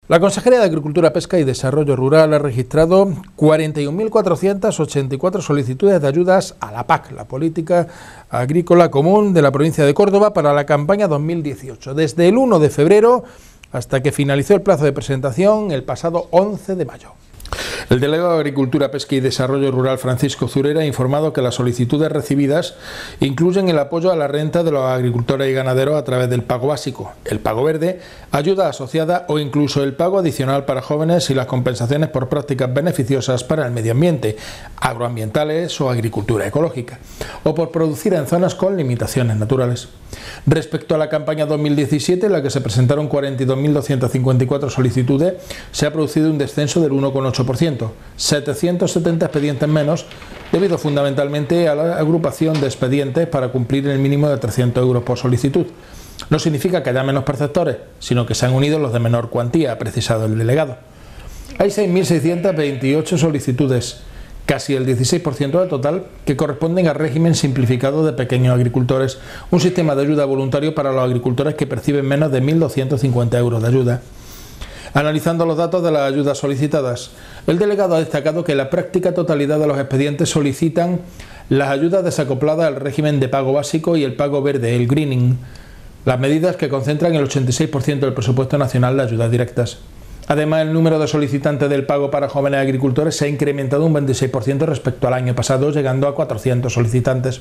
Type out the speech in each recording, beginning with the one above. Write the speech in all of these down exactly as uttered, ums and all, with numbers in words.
La Consejería de Agricultura, Pesca y Desarrollo Rural ha registrado cuarenta y un mil cuatrocientas ochenta y cuatro solicitudes de ayudas a la P A C, la Política Agrícola Común de la provincia de Córdoba, para la campaña dos mil dieciocho, desde el uno de febrero hasta que finalizó el plazo de presentación el pasado once de mayo. El delegado de Agricultura, Pesca y Desarrollo Rural, Francisco Zurera, ha informado que las solicitudes recibidas incluyen el apoyo a la renta de los agricultores y ganaderos a través del pago básico, el pago verde, ayuda asociada o incluso el pago adicional para jóvenes y las compensaciones por prácticas beneficiosas para el medio ambiente, agroambientales o agricultura ecológica, o por producir en zonas con limitaciones naturales. Respecto a la campaña dos mil diecisiete, en la que se presentaron cuarenta y dos mil doscientas cincuenta y cuatro solicitudes, se ha producido un descenso del uno coma ocho por ciento, setecientos setenta expedientes menos, debido fundamentalmente a la agrupación de expedientes para cumplir el mínimo de trescientos euros por solicitud. No significa que haya menos perceptores, sino que se han unido los de menor cuantía, ha precisado el delegado. Hay seis mil seiscientas veintiocho solicitudes, casi el dieciséis por ciento del total, que corresponden al régimen simplificado de pequeños agricultores, un sistema de ayuda voluntario para los agricultores que perciben menos de mil doscientos cincuenta euros de ayuda. Analizando los datos de las ayudas solicitadas, el delegado ha destacado que la práctica totalidad de los expedientes solicitan las ayudas desacopladas al régimen de pago básico y el pago verde, el greening, las medidas que concentran el ochenta y seis por ciento del presupuesto nacional de ayudas directas. Además, el número de solicitantes del pago para jóvenes agricultores se ha incrementado un veintiséis por ciento respecto al año pasado, llegando a cuatrocientos solicitantes.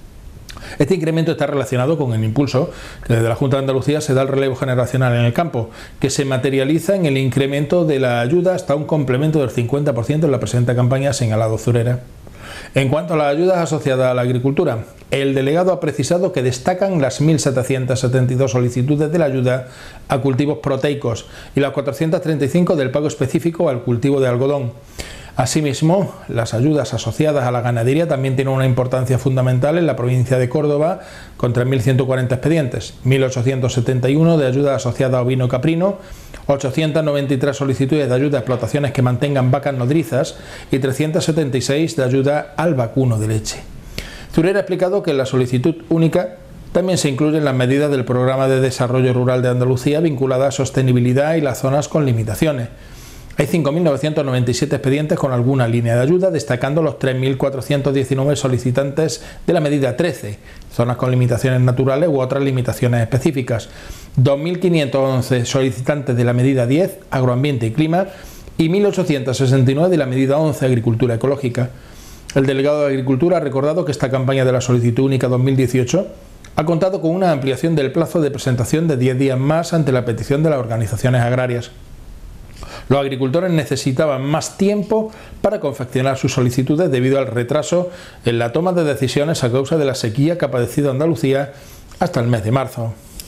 Este incremento está relacionado con el impulso que desde la Junta de Andalucía se da al relevo generacional en el campo, que se materializa en el incremento de la ayuda hasta un complemento del cincuenta por ciento en la presente campaña, ha señalado Zurera. En cuanto a las ayudas asociadas a la agricultura, el delegado ha precisado que destacan las mil setecientas setenta y dos solicitudes de la ayuda a cultivos proteicos y las cuatrocientas treinta y cinco del pago específico al cultivo de algodón. Asimismo, las ayudas asociadas a la ganadería también tienen una importancia fundamental en la provincia de Córdoba, con tres mil ciento cuarenta expedientes, mil ochocientos setenta y uno de ayuda asociada a ovino caprino, ochocientas noventa y tres solicitudes de ayuda a explotaciones que mantengan vacas nodrizas y trescientas setenta y seis de ayuda al vacuno de leche. Zurera ha explicado que en la solicitud única también se incluyen las medidas del Programa de Desarrollo Rural de Andalucía vinculadas a sostenibilidad y las zonas con limitaciones. Hay cinco mil novecientos noventa y siete expedientes con alguna línea de ayuda, destacando los tres mil cuatrocientos diecinueve solicitantes de la medida trece, zonas con limitaciones naturales u otras limitaciones específicas, dos mil quinientos once solicitantes de la medida diez, agroambiente y clima, y mil ochocientos sesenta y nueve de la medida once, agricultura ecológica. El delegado de Agricultura ha recordado que esta campaña de la solicitud única dos mil dieciocho ha contado con una ampliación del plazo de presentación de diez días más ante la petición de las organizaciones agrarias. Los agricultores necesitaban más tiempo para confeccionar sus solicitudes debido al retraso en la toma de decisiones a causa de la sequía que ha padecido Andalucía hasta el mes de marzo.